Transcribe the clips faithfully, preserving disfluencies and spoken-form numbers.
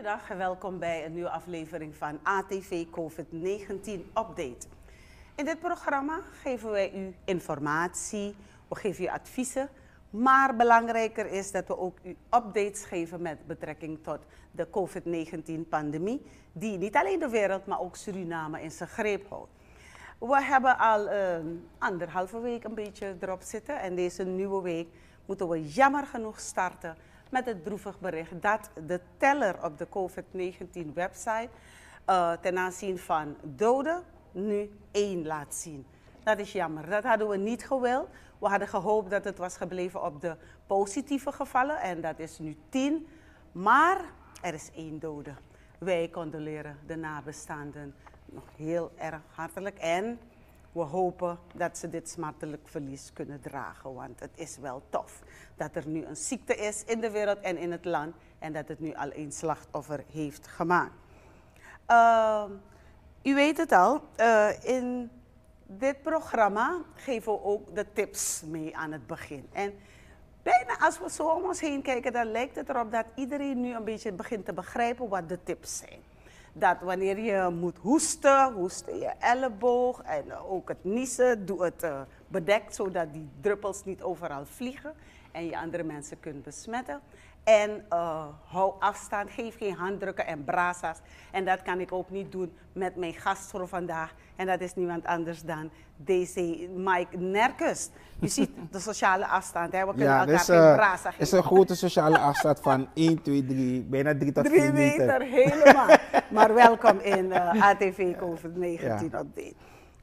Goedendag en welkom bij een nieuwe aflevering van A T V COVID negentien Update. In dit programma geven wij u informatie, we geven u adviezen, maar belangrijker is dat we ook u updates geven met betrekking tot de COVID negentien pandemie, die niet alleen de wereld, maar ook Suriname in zijn greep houdt. We hebben al een anderhalve week een beetje erop zitten en deze nieuwe week moeten we jammer genoeg starten met het droevig bericht dat de teller op de COVID negentien website uh, ten aanzien van doden nu één laat zien. Dat is jammer, dat hadden we niet gewild. We hadden gehoopt dat het was gebleven op de positieve gevallen en dat is nu tien, maar er is één dode. Wij condoleren de nabestaanden nog heel erg hartelijk en we hopen dat ze dit smartelijk verlies kunnen dragen, want het is wel tof dat er nu een ziekte is in de wereld en in het land en dat het nu al een slachtoffer heeft gemaakt. Uh, u weet het al, uh, in dit programma geven we ook de tips mee aan het begin. En bijna als we zo om ons heen kijken, dan lijkt het erop dat iedereen nu een beetje begint te begrijpen wat de tips zijn. Dat wanneer je moet hoesten, hoest in je elleboog en ook het niezen, doe het uh, bedekt zodat die druppels niet overal vliegen en je andere mensen kunt besmetten. En uh, hou afstand, geef geen handdrukken en brasa's. En dat kan ik ook niet doen met mijn gast voor vandaag. En dat is niemand anders dan D C Mike Nerkes. U ziet de sociale afstand, hè? We kunnen ja, elkaar dus, geen uh, brasa geven. Het is een grote sociale afstand van één, twee, drie, bijna drie tot vier meter. drie meter, helemaal. Maar welkom in uh, A T V COVID negentien ja. Update.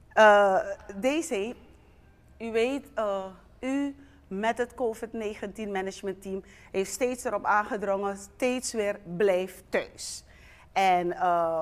Uh, D C, u weet, uh, u met het COVID negentien managementteam heeft steeds erop aangedrongen, steeds weer blijf thuis. En uh,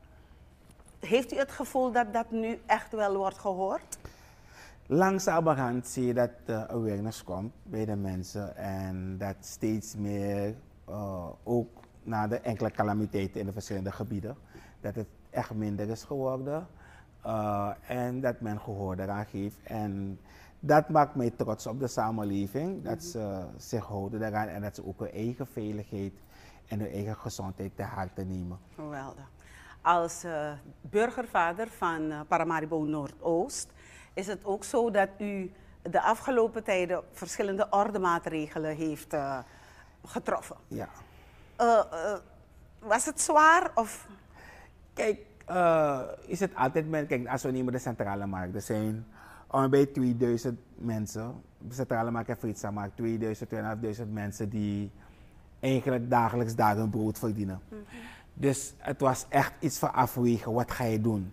heeft u het gevoel dat dat nu echt wel wordt gehoord? Langzamerhand zie je dat de awareness komt bij de mensen en dat steeds meer, uh, ook na de enkele calamiteiten in de verschillende gebieden, dat het echt minder is geworden uh, en dat men gehoor eraan geeft. En dat maakt mij trots op de samenleving, dat ze zich houden daaraan en dat ze ook hun eigen veiligheid en hun eigen gezondheid ter harte nemen. Geweldig. Als uh, burgervader van uh, Paramaribo Noordoost is het ook zo dat u de afgelopen tijden verschillende ordemaatregelen heeft uh, getroffen. Ja. Uh, uh, was het zwaar of? Kijk, uh, is het altijd men, kijk, als we nemen de centrale markt, er zijn ongeveer tweeduizend mensen, de centrale markt en Frieslandmarkt, tweeduizend, tweeduizendvijfhonderd mensen die eigenlijk dagelijks daar hun brood verdienen. Mm-hmm. Dus het was echt iets van afwegen, wat ga je doen?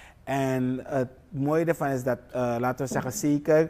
En het mooie ervan is dat, uh, laten we zeggen, zeker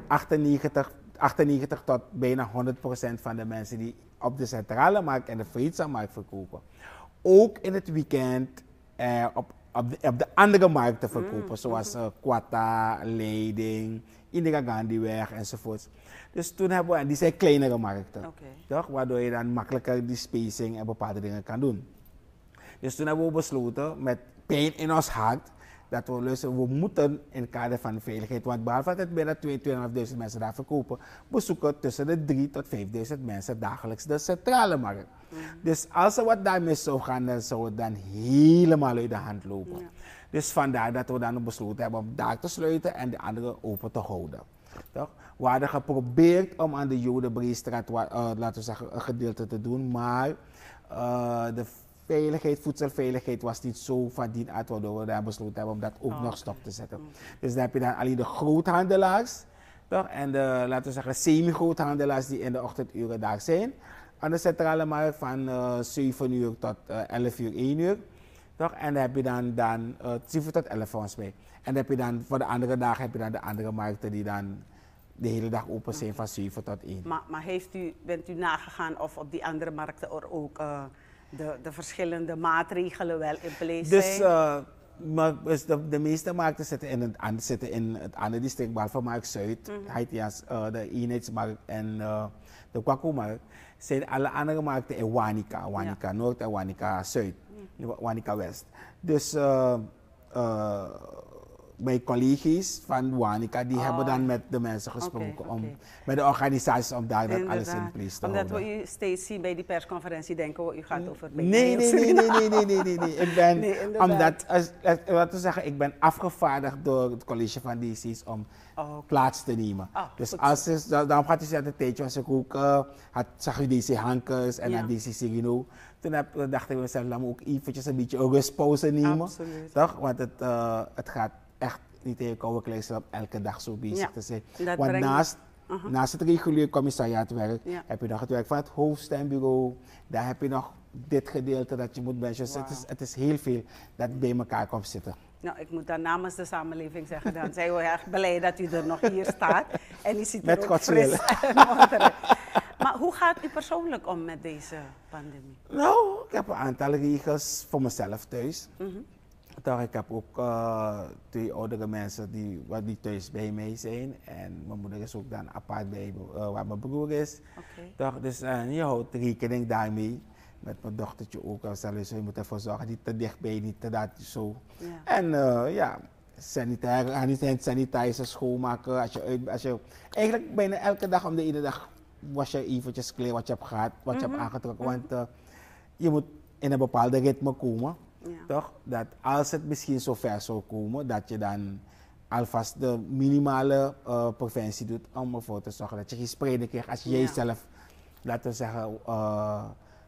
achtennegentig tot bijna honderd procent van de mensen die op de centrale markt en de Frieslandmarkt verkopen, ook in het weekend uh, op, op, de, op de andere markten verkopen, mm, zoals uh, Quatta, Leiding, Indira Gandhiweg enzovoort. Dus toen hebben we, die zijn kleinere markten, okay. Toch? Waardoor je dan makkelijker die spacing en bepaalde dingen kan doen. Dus toen hebben we besloten, met pijn in ons hart, dat we luisteren, we moeten in het kader van de veiligheid, want behalve dat het bijna tweeduizend mensen daar verkopen, bezoeken tussen de drie tot vijfduizend mensen dagelijks de centrale markt. Mm. Dus als er wat daarmee zou gaan, dan zou het dan helemaal uit de hand lopen. Ja. Dus vandaar dat we dan besloten hebben om daar te sluiten en de andere open te houden. Toch? We hadden geprobeerd om aan de Jodenbreestraat, uh, laten we zeggen, een gedeelte te doen, maar uh, de veiligheid, voedselveiligheid was niet zo van die aard, waardoor we daar besloten hebben om dat ook oh, nog stop te zetten. Okay. Dus dan heb je dan alleen de groothandelaars, toch? En de, laten we zeggen, semi-groothandelaars die in de ochtenduren daar zijn. Aan de centrale markt van uh, zeven uur tot uh, elf uur, één uur. Toch? En dan heb je dan, dan uh, zeven tot elf volgens mij. En dan heb je dan, voor de andere dagen heb je dan de andere markten die dan de hele dag open zijn, okay, van zeven tot één. Maar, maar heeft u, bent u nagegaan of op die andere markten er ook Uh... De, de verschillende maatregelen wel in place dus, zijn? Uh, maar, dus de, de meeste markten zitten in het, zitten in het andere district, behalve Markt Zuid, mm-hmm. Haitia's, uh, de eenheidsmarkt en uh, de Kwaku-markt, zijn alle andere markten in Wanica, Wanica ja. Noord en Wanica Zuid, mm. Wanica West. Dus uh, uh, mijn collega's van Wanica, die Oh. hebben dan met de mensen gesproken, Oké, om, oké. met de organisaties, om daar dat alles in Inderdaad. place te Omdat houden. we u steeds zien bij die persconferentie, denken we, u gaat over Nee, nee, nee, nee, nee, nee, nee, nee, nee. Ik ben, Nee, inderdaad. omdat, als, als, wat te zeggen, ik ben afgevaardigd door het college van D C's om Oh, oké. plaats te nemen. Ah, dus goed als is, da- daarom gaat hij zeggen, een tijdje was ik ook, uh, had, zag je D C Hankers en Ja. dan D C Sigino. Toen heb, dacht ik bij mezelf, laat me ook eventjes een beetje een rustpauze nemen. Absoluut. Toch? Want het, uh, het gaat echt niet tegen koude klei op elke dag zo bezig Ja, te zijn. dat Want brengt- naast, Aha. naast het regulier commissariaatwerk Ja. heb je nog het werk van het hoofdstembureau. Daar heb je nog dit gedeelte dat je moet managen. Dus het, is, Wauw. het is heel veel dat bij elkaar komt zitten. Nou, ik moet dan namens de samenleving zeggen, dan zijn we erg blij dat u er nog hier staat. En u ziet er Met ook Gods fris wil. en modderig. Maar hoe gaat u persoonlijk om met deze pandemie? Nou, ik heb een aantal regels voor mezelf thuis. Mhm. Toch, ik heb ook uh, twee oudere mensen die wat niet thuis bij mij zijn. En mijn moeder is ook dan apart bij uh, waar mijn broer is. Oké. Toch, dus uh, je houdt rekening daarmee. Met mijn dochtertje ook. Zelfs, je moet ervoor zorgen, niet te dichtbij, niet te dat zo. Ja. En uh, ja, sanitair, hand sanitizer schoonmaken. Als je, uit, als je, eigenlijk bijna elke dag om de ene dag was je eventjes klein wat je hebt gehad, wat je Mhm. hebt aangetrokken. Want uh, je moet in een bepaalde ritme komen. Ja. Toch? Dat als het misschien zo ver zou komen, dat je dan alvast de minimale uh, preventie doet om ervoor te zorgen dat je geen spreiding krijgt als jij Ja. zelf, laten we zeggen, uh,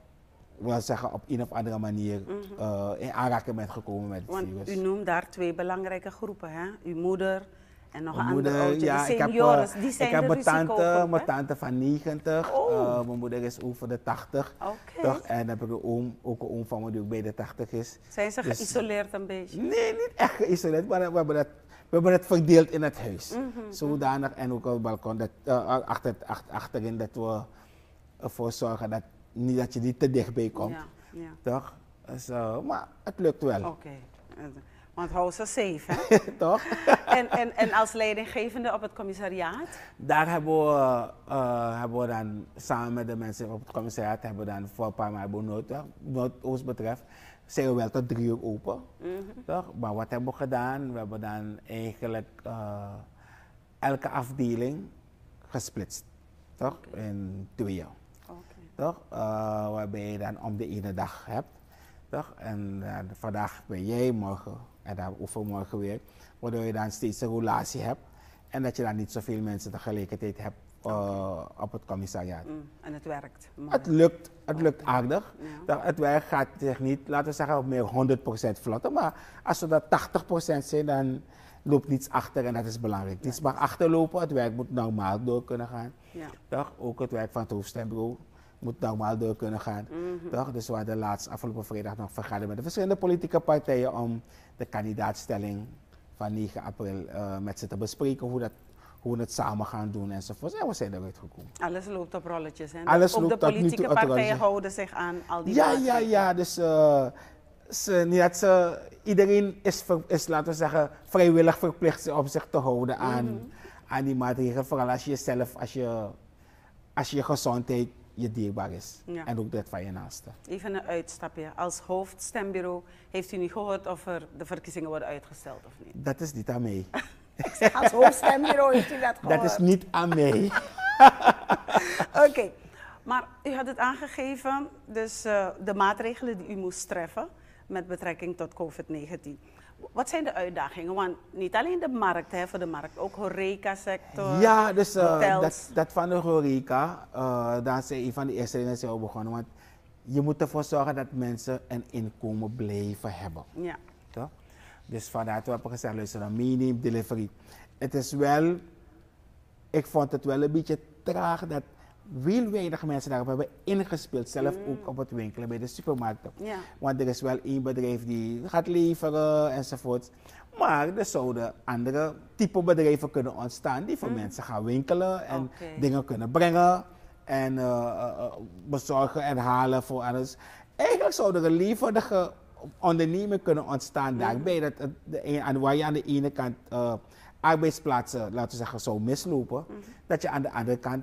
wil zeggen op een of andere manier Mhm. uh, in aanraking bent gekomen met het Want virus. u noemt daar twee belangrijke groepen, hè? Uw moeder en nog Mijn een ander moeder, oudje. ja, de ik heb, senioren, uh, die zijn ik heb de mijn tante, risicogroep, mijn hè? tante van negentig, Oh. uh, mijn moeder is over de tachtig. Oké. Toch? En dan heb ik een oom, ook een oom van me die ook bij de tachtig is. Zijn ze Dus- geïsoleerd een beetje? Nee, niet echt geïsoleerd, maar we hebben het, we hebben het verdeeld in het huis. Mhm, Zodanig en ook op het balkon, dat, uh, achter, achter, achterin, dat we ervoor zorgen dat, niet, dat je niet te dichtbij komt. Ja, ja. Toch? Dus, uh, maar het lukt wel. Oké. Want hou ze safe, hè? Toch? en, en, en als leidinggevende op het commissariaat? Daar hebben we, uh, hebben we dan samen met de mensen op het commissariaat, hebben we dan voor een paar maanden hebben we Noord, Noordoost betreft, zijn we wel tot drie uur open. Mhm. Toch? Maar wat hebben we gedaan? We hebben dan eigenlijk uh, elke afdeling gesplitst. Toch? In tweeën. Oké. Toch? Uh, waarbij je dan om de ene dag hebt. Toch? En uh, vandaag ben jij, morgen en dan overmorgen weer. Waardoor je dan steeds een relatie hebt. En dat je dan niet zoveel mensen tegelijkertijd hebt uh, op het commissariaat. Mm, en het werkt. Mooi. Het lukt, het lukt aardig. Ja. Dat Het werk gaat zich niet, laten we zeggen, op meer honderd procent vlotten. Maar als we dat tachtig procent zijn, dan loopt niets achter en dat is belangrijk. Niets mag achterlopen, het werk moet normaal door kunnen gaan. Ja. Toch? Ook het werk van het hoofdstembureau moet normaal door kunnen gaan. Mhm. Toch? Dus we hadden laatst afgelopen vrijdag nog vergaderd met de verschillende politieke partijen om de kandidaatstelling van negen april uh, met ze te bespreken, hoe, dat, hoe we het samen gaan doen enzovoort. En we zijn eruit gekomen. Alles loopt op rolletjes. Hè? Alles ook loopt de tot nu toe politieke op partijen rolletjes. houden zich aan al die Ja, ja, maatregelen. ja. Dus uh, ze, niet dat ze, iedereen is, ver, is, laten we zeggen, vrijwillig verplicht om zich te houden aan, Mhm. aan die maatregelen. Vooral als je jezelf, als je, als je gezondheid je dierbaar is. Ja. En ook dat van je naaste. Even een uitstapje. Als hoofdstembureau heeft u niet gehoord of er de verkiezingen worden uitgesteld of niet? Dat is niet aan mij. Ik zeg als hoofdstembureau heeft u dat gehoord? Dat is niet aan mij. Oké, maar u had het aangegeven, dus uh, de maatregelen die u moest treffen met betrekking tot covid negentien. Wat zijn de uitdagingen? Want niet alleen de markt, hè, voor de markt, ook horeca-sector, Ja, dus uh, hotels. dat, dat van de horeca, uh, daar zijn een van de eerste dingen zijn we begonnen. Want je moet ervoor zorgen dat mensen een inkomen blijven hebben. Ja. Toch? Dus vandaar dat we hebben gezegd, luister dan, meeneem delivery. Het is wel, ik vond het wel een beetje traag dat heel weinig mensen daarop hebben ingespeeld. Zelf Mm. ook op het winkelen bij de supermarkten. Ja. Want er is wel één bedrijf die gaat leveren enzovoort. Maar er zouden andere type bedrijven kunnen ontstaan die voor Mm. mensen gaan winkelen en Oké. dingen kunnen brengen en uh, uh, bezorgen en halen voor alles. Eigenlijk zou er een levendige onderneming kunnen ontstaan Mm. daarbij. Dat het de een, aan- waar je aan de ene kant uh, arbeidsplaatsen, laten we zeggen, zou mislopen, Mm. dat je aan de andere kant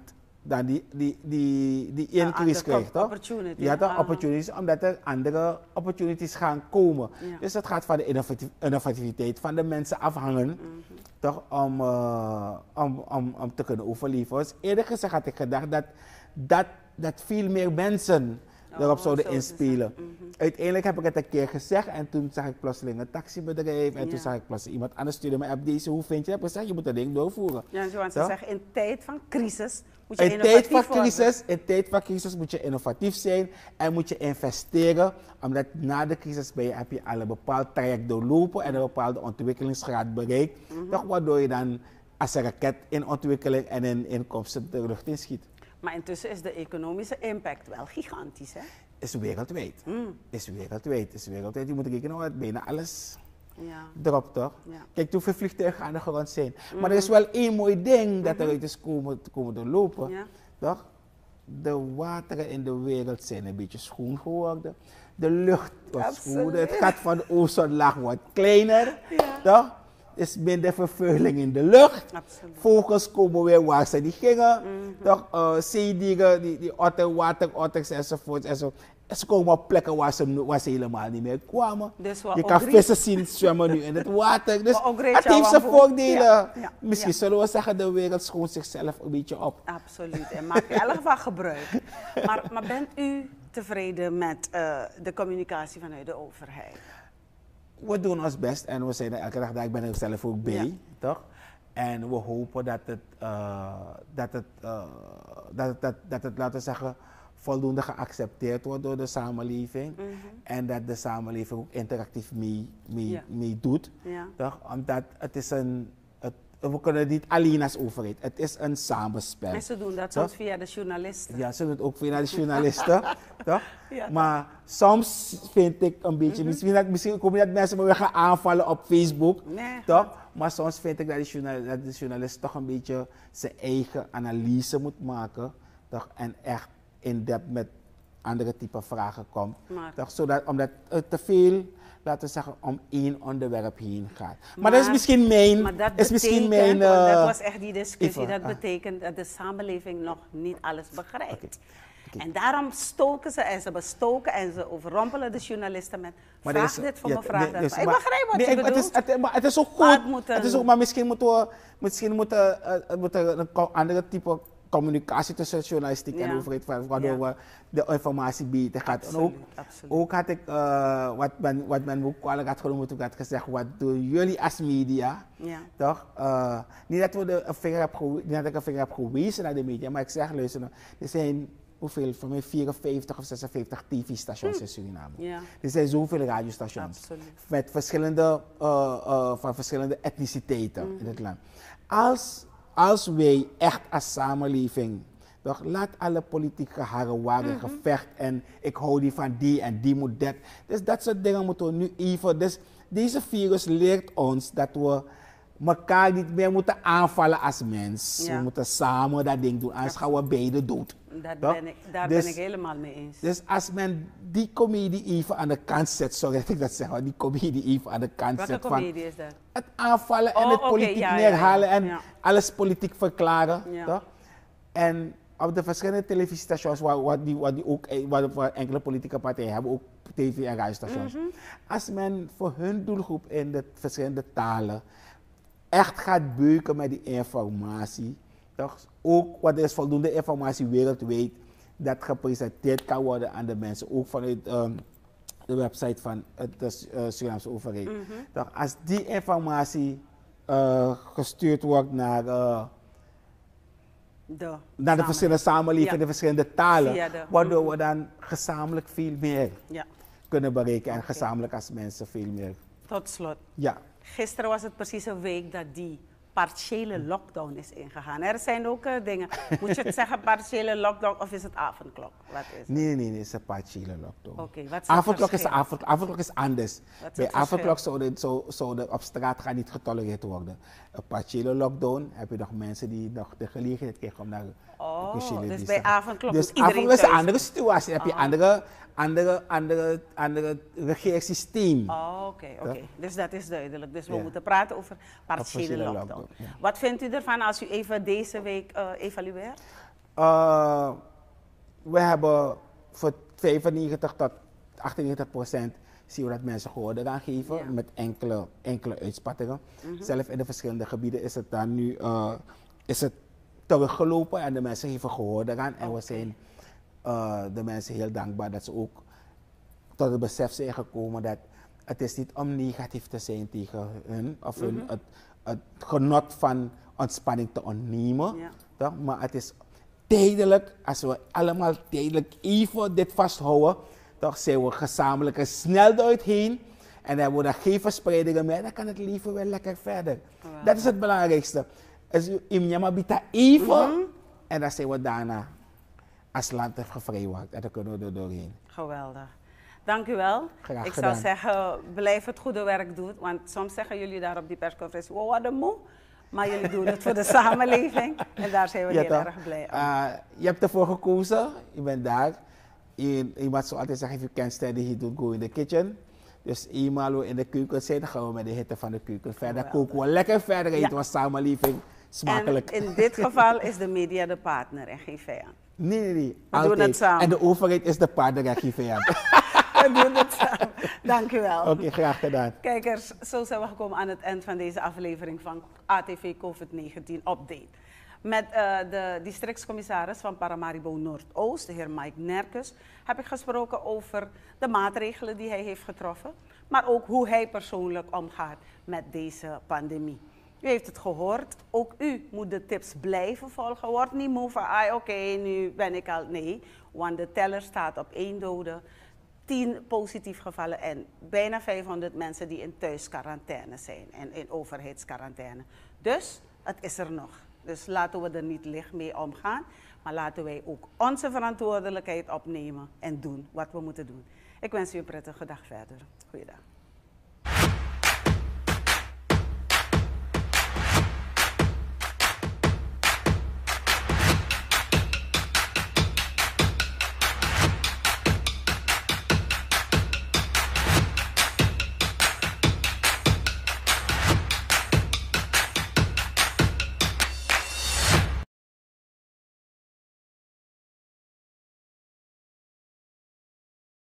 dan die, die, die, die Ja, increase andere krijgt, toch? opportunity. Ja, toch? Ah. Opportunities, omdat er andere opportunities gaan komen. Ja. Dus dat gaat van de innovati- innovativiteit van de mensen afhangen, Mhm. toch? Om, uh, om, om, om te kunnen overleven. Dus eerder gezegd had ik gedacht dat, dat, dat veel meer mensen erop Oh, zouden zo is het. inspelen. Mhm. Uiteindelijk heb ik het een keer gezegd en toen zag ik plotseling een taxibedrijf en Ja. toen zag ik plotseling iemand anders stuurde mij op deze, hoe vind je? Ik heb gezegd, je moet dat ding doorvoeren. Ja, zoals ze Toch? zeggen, in tijd van crisis moet je In tijd innovatief van worden. crisis, in tijd van crisis moet je innovatief zijn en moet je investeren, omdat na de crisis ben je, heb je al een bepaald traject doorlopen en een bepaalde ontwikkelingsgraad bereikt, Mhm. toch, waardoor je dan als een raket in ontwikkeling en in inkomsten de lucht inschiet. Maar intussen is de economische impact wel gigantisch, hè? Is wereldwijd. Mm. Is wereldwijd. Is wereldwijd. Je moet rekenen dat bijna alles Ja. erop, toch? Ja. Kijk, hoeveel vliegtuigen aan de grond zijn. Mhm. Maar er is wel één mooi ding dat eruit is komen, komen doorlopen. Ja. Toch? De wateren in de wereld zijn een beetje schoon geworden. De lucht wordt Absoluut. schoon. Het gat van de ozonlaag wordt kleiner. Ja. Toch? Er is minder vervuiling in de lucht. Absoluut. Vogels komen weer waar ze die gingen. Mhm. Toch? Uh, zeedieren, die, die otter, waterotters enzovoort. enzovoort. Ze komen op plekken waar ze, waar ze helemaal niet meer kwamen. Dus wat Je kan ook vissen zien zwemmen nu in het water. Dus Wat ook reeds het heeft jouw zijn aanvoer. voordelen. Ja, ja, Misschien ja. zullen we zeggen, de wereld schoont zichzelf een beetje op. Absoluut. En maak er in elk geval gebruik. Maar, maar bent u tevreden met uh, de communicatie vanuit de overheid? We doen ons best en we zijn er elke dag daar. Ik ben er zelf ook bij, Ja. toch? En we hopen dat het, uh, dat het, uh, dat het, dat, dat het, laten we zeggen, voldoende geaccepteerd wordt door de samenleving. Mhm. En dat de samenleving ook interactief mee, mee, Ja. mee doet. Ja. Toch? Omdat het is een, het, we kunnen het niet alleen als overheid. Het is een samenspel. En ze doen dat Toch? soms via de journalisten. Ja, ze doen het ook via de journalisten. toch? Ja, Maar soms vind ik een beetje, misschien, dat, misschien kom je dat mensen me weer gaan aanvallen op Facebook. Nee. Toch? Maar soms vind ik dat de, journal, dat de journalist toch een beetje zijn eigen analyse moet maken. Toch? En echt in depth met andere type vragen komt. Maar- Toch? Zodat, omdat het te veel, laten we zeggen, om één onderwerp heen gaat. Maar, Maar- dat is misschien mijn... Maar dat is misschien betekent, mijn want dat uh, was echt die discussie, Eva, dat ah. betekent dat de samenleving nog niet alles begrijpt. Oké, oké. En daarom stoken ze en ze bestoken en ze overrompelen de journalisten met Maar vraag er is- dit voor ja, me, vraag nee, dat dus- voor me. Ik maar- begrijp wat nee, je ik- het bedoelt. is, het, maar het is ook Maar goed. het moet een- Het is ook, maar misschien moeten we, misschien moeten, uh, moet er een co- andere type communicatie tussen journalistiek en Ja. overheid, wa- waardoor Ja. we de informatie beter gaat. En ook, Absoluut, absoluut. ook had ik, uh, wat men, wat men ook kwalijk had genoemd, ik had gezegd, wat doen jullie als media? Ja. Toch? Uh, niet dat, we de, een vinger heb gewe- niet dat ik een vinger heb gewezen naar de media, maar ik zeg, luister, nou, er zijn hoeveel, voor mij vierenvijftig of zesenvijftig T V-stations in Suriname. Ja. Er zijn zoveel radiostations Absoluut. met verschillende, uh, uh, van verschillende etniciteiten in het land. Als, als wij echt als samenleving, toch, laat alle politieke harrewagen gevecht en ik hou die van die en die moet dat. Dus dat soort dingen moeten we nu even. Dus deze virus leert ons dat we elkaar niet meer moeten aanvallen als mens. Ja. We moeten samen dat ding doen, anders gaan we beide dood. Dat Toch? ben ik, daar Dus- ben ik helemaal mee eens. Dus als men die comedie even aan de kant zet, sorry dat ik dat zeg, maar die comedie even aan de kant Welke zet van comedie is dat? het aanvallen en Oh, het oké, politiek ja, ja, ja. neerhalen en Ja. alles politiek verklaren. Ja. Toch? En op de verschillende televisiestations waar, waar, die, waar, die ook, eh, waar, waar enkele politieke partijen hebben, ook tv- en radiostations. Mhm. Als men voor hun doelgroep in de verschillende talen echt gaat beuken met die informatie, toch? Ook wat er is voldoende informatie wereldwijd dat gepresenteerd kan worden aan de mensen, ook vanuit ehm, de website van het- de uh, Surinaamse overheid. Mhm. Toch? Als die informatie uh, gestuurd wordt naar, uh, De naar de samenleving. verschillende samenlevingen, Ja. de verschillende talen, Via de- waardoor mhm. we dan gezamenlijk veel meer Ja. kunnen bereiken en Oké. gezamenlijk als mensen veel meer. Tot slot. Ja. Gisteren was het precies een week dat die partiële lockdown is ingegaan. Er zijn ook uh, dingen. Moet je het zeggen partiële lockdown of is het avondklok? Wat is het? Nee, nee, nee, het is een partiële lockdown. Oké, wat is het Avondklok is, verschil? avond, avondklok is anders. Wat is Bij het avondklok zouden zo, zo op straat gaan niet getolereerd worden. Een partiële lockdown heb je nog mensen die nog de gelegenheid krijgen om naar Oh, de partiële dus dienst bij te gaan. avondklok Dus moet iedereen avondklok is een thuis andere situatie. Dan heb je Ah. andere, andere, andere, andere regeringssysteem. Oh, oké, oké. Dus dat is duidelijk. Dus we Ja. moeten praten over partiële partiële lockdown. lockdown, ja. Wat vindt u ervan als u even deze week uh, evalueert? Uh, we hebben voor vijfennegentig tot achtennegentig procent zien we dat mensen gehoor gaan geven ja. met enkele, enkele uitspattingen. Mm-hmm. Zelf in de verschillende gebieden is het dan nu uh, is het teruggelopen en de mensen geven gehoor aan. En okay. we zijn uh, de mensen heel dankbaar dat ze ook tot het besef zijn gekomen dat het is niet om negatief te zijn tegen hun of hun mm-hmm. het, het genot van ontspanning te ontnemen. Ja. Toch? Maar het is tijdelijk, als we allemaal tijdelijk even dit vasthouden, toch zijn we gezamenlijk er snel doorheen en hebben we daar geen verspreidingen meer, dan kan het leven wel lekker verder. Wow. Dat is het belangrijkste. Dus Imnyama biedt even mm-hmm. en dan zijn we daarna als land gevrijwaard en dan kunnen we er doorheen. Geweldig. Dank u wel. Graag Ik gedaan. zou zeggen, blijf het goede werk doen, want soms zeggen jullie daar op die persconferentie, wow, wat een moe. Maar jullie doen het voor de samenleving en daar zijn we ja, heel toch? erg blij om. Uh, je hebt ervoor gekozen, je bent daar. Iemand zou altijd zeggen, if you can't study, he don't go in the kitchen. Dus eenmaal we in de keuken zijn, dan gaan we met de hitte van de keuken verder koken we lekker verder, eten ja. we samenleving smakelijk. En in dit geval is de media de partner en geen vijand. Nee, nee, nee. We altijd. doen het samen. En de overheid is de partner en geen vijand. We doen het samen. Dank u wel. Oké, okay, graag gedaan. Kijkers, zo zijn we gekomen aan het eind van deze aflevering van A T V COVID negentien Update. Met uh, de districtscommissaris van Paramaribo Noordoost, de heer Mike Nerkus, heb ik gesproken over de maatregelen die hij heeft getroffen, maar ook hoe hij persoonlijk omgaat met deze pandemie. U heeft het gehoord, ook u moet de tips blijven volgen. Word niet moe van, ah, oké, okay, nu ben ik al, nee, want de teller staat op één dode, tien positief gevallen en bijna vijfhonderd mensen die in thuisquarantaine zijn en in overheidsquarantaine. Dus het is er nog. Dus laten we er niet licht mee omgaan, maar laten wij ook onze verantwoordelijkheid opnemen en doen wat we moeten doen. Ik wens u een prettige dag verder. Goeiedag.